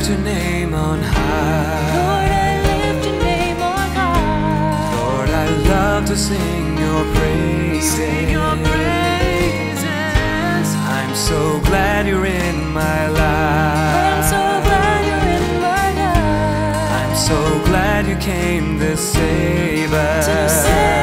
lift your name on high. Lord, I lift your name on high. Lord, I love to sing your praises. Sing your praises. I'm so glad you're in my life. I'm so glad you're in my life. I'm so glad you came to save us. To save